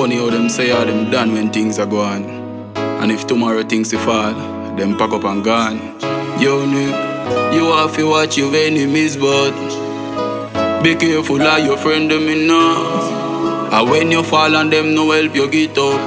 funny how them say all them done when things are gone. And if tomorrow things will fall, them pack up and gone. Yo, nigga, you have to watch your enemies, but be careful of your friend them in now. And when you fall and them no help you get up.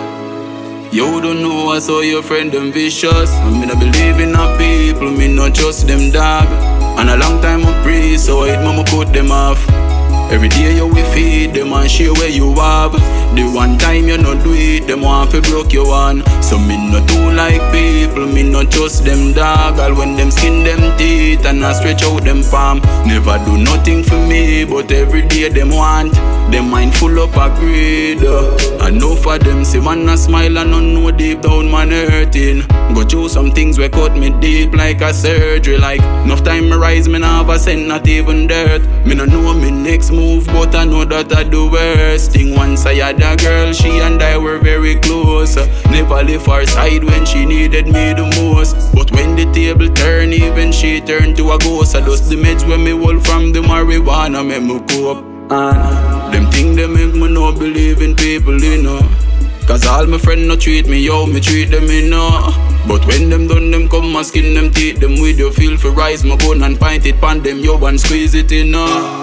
You don't know I saw your friend them vicious. I mean I believe in our people, me not trust them dog. And a long time I pray, so I mama cut them off. Every day you will feed them and share where you have. The one time you not do it, them want to broke your one. So me not do like people, me not trust them dog. All when them skin them teeth and I stretch out them palm. Never do nothing for me, but every day them want. Them mind full up of greed. I know for them see man a smile and not know deep down man hurting. Go through some things where cut me deep like a surgery. Like enough time me rise, me not have a cent, not even dirt. Me no know me next move, but I know that I do worst thing. Once I had a girl, she and I were very close. Never left her side when she needed me the most. But when the table turned, even she turned to a ghost. I lost the meds when me hold from the marijuana, make me cope. And them thing they make me not believe in people, you know. Cause all my friends no treat me how me treat them, you know. But when them done, them come and skin them teeth them with your feel for rise my gun and point it pan them, yo, and squeeze it, you know.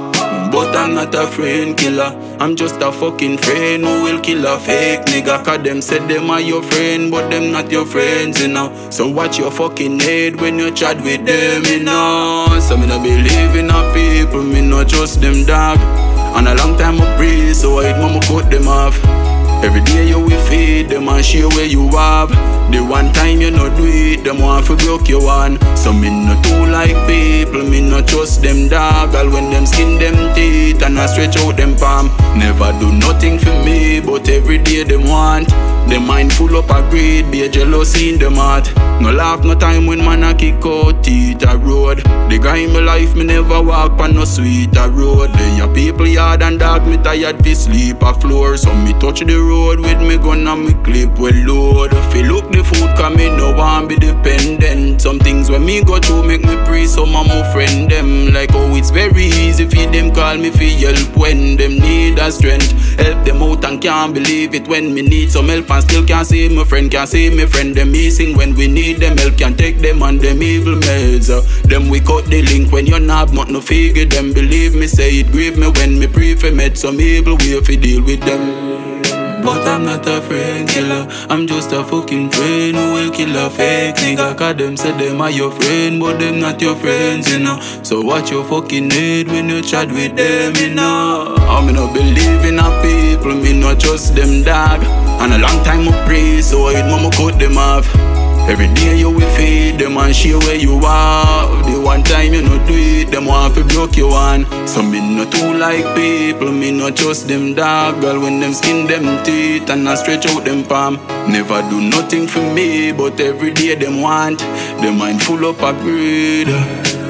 But I'm not a friend killer, I'm just a fucking friend who will kill a fake nigga. Cause them said them are your friend, but them not your friends, you know. So watch your fucking head when you chat with them, you know. So me not believe in a people, me not trust them dog. And a long time I pray, so I mama cut them off. Every day you will feed them and share where you have. The one time you not do it, them want to broke your one. So me not do like people, me not trust them dog. All when them skin them teeth and I stretch out them palm. Never do nothing for me, but every day them want. Them mind full up of greed, be a jealousy in them heart. No laugh no time when man a kick out teeth a road. The guy in my life me never walk on no sweeter road. They are people yard and dog, me tired fi sleep a floor. So me touch the road with me gun and me clip well load. Fill up the food cause me no want be dependent. Some things when me go through make me pray some of my friend them. Like oh it's very easy for them call me fi help when them need a strength. Help them out and can't believe it when me need some help. And still can't see my friend, can't see my friend. Them missing when we need them help, can't take them on them evil meds. Them we cut the link when you're not no figure. Them believe me, say it grieve me when me pray for met some evil way fi deal with them. But I'm not a friend killer, I'm just a fucking friend who will kill a fake nigga. Cause them say them are your friend, but them not your friends, you know. So watch your fucking head when you chat with them, you know. I me not believe in a people, me not trust them dog. And a long time I pray, so I mama cut them off. Every day you will feed them and share where you are. The one time you not do it, them want to broke you one. So me not too like people, me not trust them dog. Girl when them skin them teeth and I stretch out them palm. Never do nothing for me, but every day them want. Them mind full up of greed.